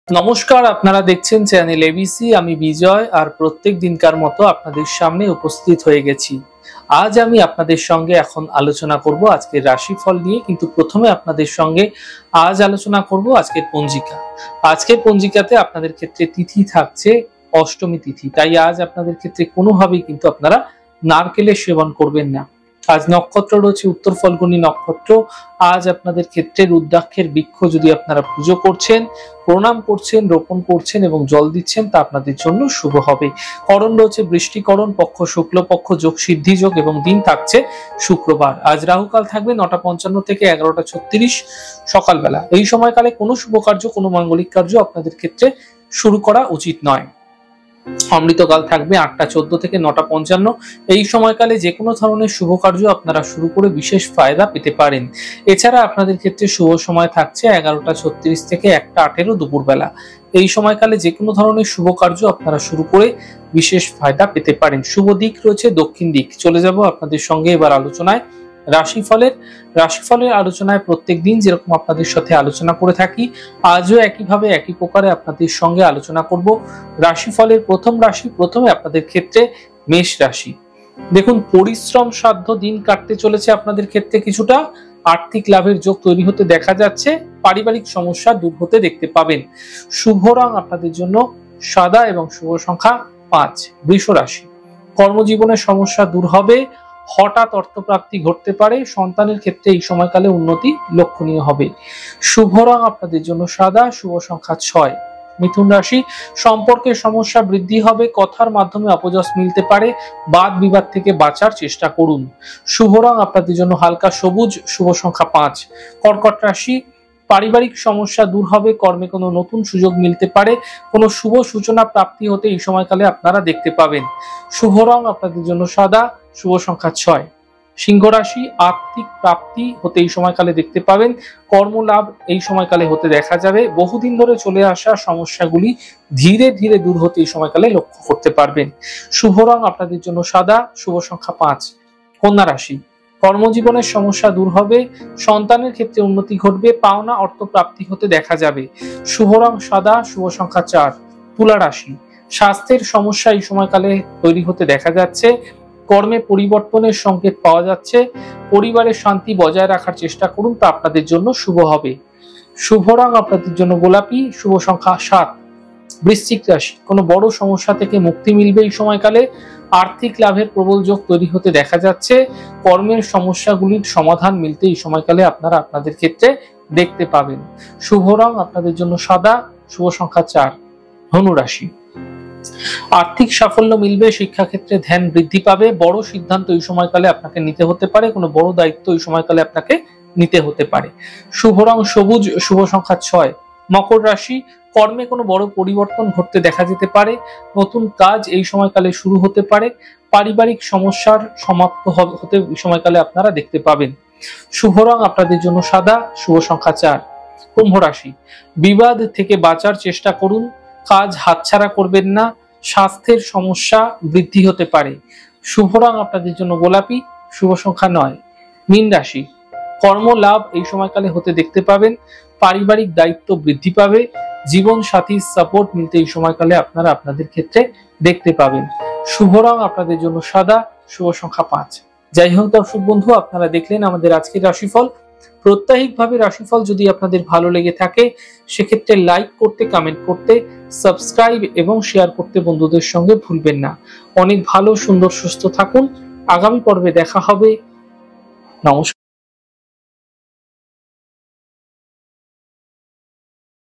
নমস্কার, আপনারা দেখছেন চ্যানেল এবিসি। আমি বিজয় আর প্রত্যেক দিনকার মতো আপনাদের সামনে উপস্থিত হয়ে গেছি। আজ আমি আপনাদের সঙ্গে এখন আলোচনা করব আজকের রাশিফল নিয়ে, কিন্তু প্রথমে আপনাদের সঙ্গে আজ আলোচনা করব আজকের পঞ্জিকা। আজকের পঞ্জিকাতে আপনাদের ক্ষেত্রে তিথি থাকছে অষ্টমী তিথি, তাই আজ আপনাদের ক্ষেত্রে কোনোভাবেই কিন্তু আপনারা নারকেলের সেবন করবেন না। আজ নক্ষত্র রয়েছে উত্তর ফল্গুনী নক্ষত্র। আজ আপনাদের ক্ষেত্রে রুদ্রাক্ষের বৃক্ষ যদি আপনারা পুজো করছেন, প্রণাম করছেন, রোপণ করছেন এবং জল দিচ্ছেন, তা আপনাদের জন্য শুভ হবে। করণ রয়েছে বৃষ্টিকরণ, পক্ষ শুক্লপক্ষ, যোগ সিদ্ধি যোগ এবং দিন থাকছে শুক্রবার। আজ রাহুকাল থাকবে 9টা 55 থেকে 11টা 36 সকালবেলা। এই সময়কালে কোনো শুভ কার্য, কোনো মাঙ্গলিক কার্য আপনাদের ক্ষেত্রে শুরু করা উচিত নয়। অমৃতকাল থাকবে 8টা 14 থেকে 9টা 55। এই সময়কালে যে কোনো ধরনের শুভ কার্য আপনারা শুরু করে বিশেষ ফায়দা পেতে পারেন। এছাড়া আপনাদের ক্ষেত্রে শুভ সময় থাকছে 11টা 36 থেকে 1টা 18 দুপুরবেলা। এই সময়কালে যে কোনো ধরনের শুভ কার্য আপনারা শুরু করে বিশেষ ফায়দা পেতে পারেন। শুভ দিক রয়েছে দক্ষিণ দিক। চলে যাব আপনাদের সঙ্গে এবার আলোচনায় রাশিফলের আলোচনায়। প্রত্যেক দিন যেরকম আপনাদের সাথে আলোচনা করে থাকি, আজও একইভাবে একই প্রকারে আপনাদের সঙ্গে আলোচনা করব রাশিফলের প্রথম রাশি। প্রথমে আপনাদের ক্ষেত্রে মেষ রাশি। দেখুন, পরিশ্রম সাধ্য দিন কাটতে চলেছে আপনাদের ক্ষেত্রে। কিছুটা আর্থিক লাভের যোগ তৈরি হতে দেখা যাচ্ছে। পারিবারিক সমস্যা দূর হতে দেখতে পাবেন। শুভ রং আপনাদের জন্য সাদা এবং শুভ সংখ্যা 5। বৃষ রাশি। কর্মজীবনের সমস্যা দূর হবে। হঠাৎ অর্থপ্রাপ্তি ঘটতে পারে। সন্তানের ক্ষেত্রে এই সময়কালে উন্নতি লক্ষণীয় হবে। শুভ রং আপনাদের জন্য সাদা, শুভ সংখ্যা 6। মিথুন রাশি। সম্পর্কের সমস্যা বৃদ্ধি হবে। কথার মাধ্যমে অপযশ মিলতে পারে। বাদ বিবাদ থেকে বাঁচার চেষ্টা করুন। শুভ রং আপনাদের জন্য হালকা সবুজ, শুভ সংখ্যা 5। কর্কট রাশি। পারিবারিক সমস্যা দূর হবে। কর্মে কোনো নতুন সুযোগ মিলতে পারে। কোনো শুভ সূচনা প্রাপ্তি হতে এই সময়কালে আপনারা দেখতে পাবেন। শুভ রং আপনাদের জন্য সাদা, শুভ সংখ্যা 6। সিংহ রাশি। আর্থিক প্রাপ্তি হতে এই সময়কালে দেখতে পাবেন। কর্মলাভ এই সময়কালে হতে দেখা যাবে। বহুদিন ধরে চলে আসা সমস্যাগুলি ধীরে ধীরে দূর হতে এই সময়কালে লক্ষ্য করতে পারবেন। শুভ রং আপনাদের জন্য সাদা, শুভ সংখ্যা 5। কন্যা রাশি। কর্মজীবনের সমস্যা দূর হবে। সন্তানের ক্ষেত্রে উন্নতি ঘটবে। পাওনা অর্থ প্রাপ্তি হতে দেখা যাবে। শুভ রং সাদা, শুভ সংখ্যা 4। তুলা রাশি। স্বাস্থ্যের সমস্যা এই সময়কালে তৈরি হতে দেখা যাচ্ছে। কর্মে পরিবর্তনের সংকেত পাওয়া যাচ্ছে। পরিবারের শান্তি বজায় রাখার চেষ্টা করুন, তা আপনাদের জন্য শুভ হবে। শুভ রং আপনাদের জন্য গোলাপি, শুভ সংখ্যা 7। বৃশ্চিক রাশি। কোনো বড় সমস্যা থেকে মুক্তি মিলবে এই সময়কালে। আর্থিক লাভের প্রবল যোগ তৈরি হতে দেখা যাচ্ছে। কর্মের সমস্যাগুলির সমাধান মিলতে এই সময়কালে আপনারা আপনাদের ক্ষেত্রে দেখতে পাবেন। শুভ রং আপনাদের জন্য সাদা, শুভ সংখ্যা 4। ধনু রাশি। আর্থিক সাফল্য মিলবে। শিক্ষাক্ষেত্রে ধ্যান বৃদ্ধি পাবে। বড় সিদ্ধান্ত এই সময়কালে আপনাকে নিতে হতে পারে। কোনো বড় দায়িত্ব এই সময়কালে আপনাকে নিতে হতে পারে। শুভ রং সবুজ, শুভ সংখ্যা 6। মকর রাশি। কর্মে কোনো বড় পরিবর্তন ঘটতে দেখা যেতে পারে। নতুন কাজ এই সময়কালে শুরু হতে পারে। পারিবারিক সমস্যার সমাপ্ত হতে এই সময়কালে আপনারা দেখতে পাবেন। শুভ রং আপনাদের জন্য সাদা, শুভ সংখ্যা 4। কুম্ভ রাশি। বিবাদ থেকে বাঁচার চেষ্টা করুন। কাজ হাতছাড়া করবেন না। স্বাস্থ্যের সমস্যা বৃদ্ধি হতে পারে। শুভ রং আপনাদের জন্য গোলাপি, শুভ সংখ্যা 9। মীন রাশি। কর্ম লাভ এই সময়কালে হতে দেখতে পাবেন। পারিবারিক দায়িত্ব বৃদ্ধি পাবে। জীবন সাথীর সাপোর্ট মিলতে এই সময়কালে আপনারা আপনাদের ক্ষেত্রে দেখতে পাবেন। শুভ রং আপনাদের জন্য সাদা, শুভ সংখ্যা 5। যাই হোক দর্শক বন্ধু, আপনারা দেখলেন আমাদের আজকের রাশিফল। প্রত্যাহিকভাবে রাশিফল যদি আপনাদের ভালো লেগে থাকে, সেক্ষেত্রে লাইক করতে, কমেন্ট করতে, সাবস্ক্রাইব এবং শেয়ার করতে বন্ধুদের সঙ্গে ভুলবেন না। অনেক ভালো, সুন্দর, সুস্থ থাকুন। আগামী পর্বে দেখা হবে। নমস্কার।